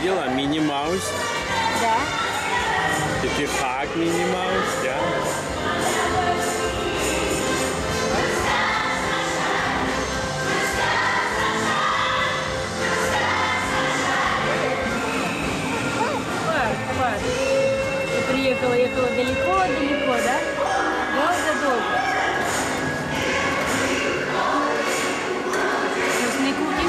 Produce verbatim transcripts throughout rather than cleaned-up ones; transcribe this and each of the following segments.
видела? Мини Маус. Да. Это хак Мини Маус, да? Парк, парк. Ты приехала, ехала далеко-далеко, да? Долго-долго. Вкусные куки.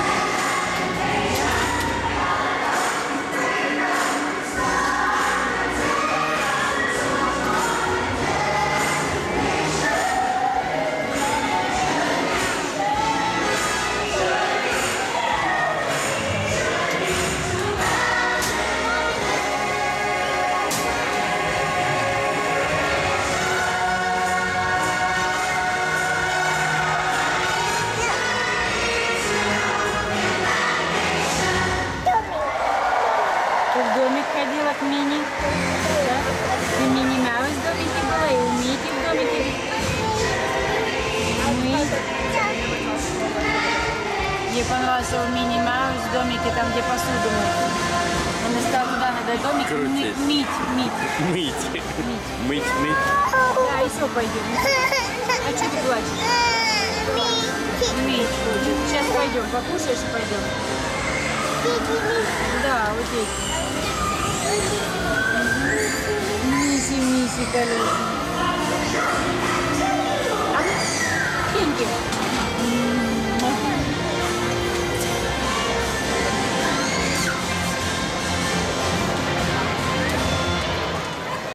Ты в домик ходила к Мини? Да? Ты Мини Маус в домике была и у Мити в домике? Мы? Мне понравился у Мини Маус в домике, там где посуду мыть. Он искал туда, надо домик Крутить. мыть, мыть. Мыть. Мыть, мыть. Да, и все, пойдем. А что ты плачешь? Мыть хочет. Сейчас пойдем, покушаешь и пойдем.